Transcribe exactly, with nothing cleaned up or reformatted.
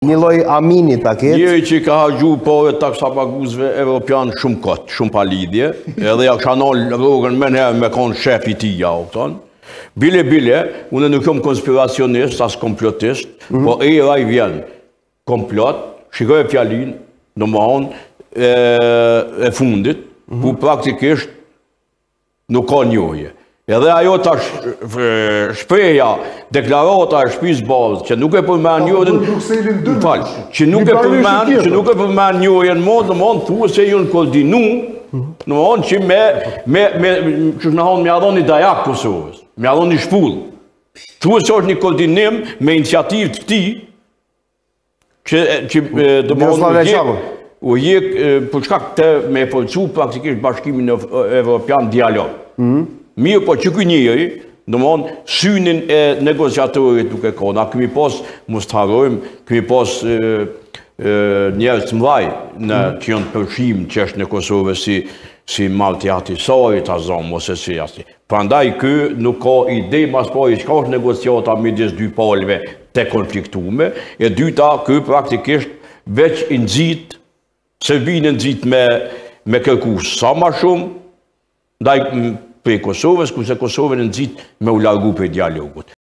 Një lloj amini ta ketë. Njëri që ka hagju pore taksapaguzve evropian shumë kot, shumë pa lidhje, edhe ja kisha nol rrugën më herë me kon shef i tij ja, kupton. Bile bile, unë nuk jam konspiracionist as komplotist, mm -hmm. po era i vjen komplot, shikoj fjalin, domthon e, e fundit, mm -hmm. ku praktikisht nuk ka njohje. Edhe ajo ta shpreja, deklarata e shtëpisë bazë, që nuk e përmend njohjen, që nuk e përmend, që nuk e përmend njohjen më, domthon thuhet se ju koordinu, domthon që me me me që na hon me adhoni dajak Kosovës, me adhoni shpull. Thuhet se është një koordinim me iniciativë të këtij që që domthon u jek për shkak të me forcu praktikisht Bashkimin Evropian dialog. Mirë, po që ky njeri, domthon synin e negociatorit duke ka. Na kemi pas, mos të harrojmë, kemi pas njerëz të mëdhaj në që janë përfshim që është në Kosovë si si Malti Ahtisari, ta zon mos e si asi. Prandaj ky nuk ka ide mas pari çka është negociata midis dy palëve të konfliktume. E dyta, ky praktikisht veç i nxit, Serbinë nxit me me kërku sa më shumë ndaj për Kosovës, kurse Kosovën nxit me u largu për dialogut.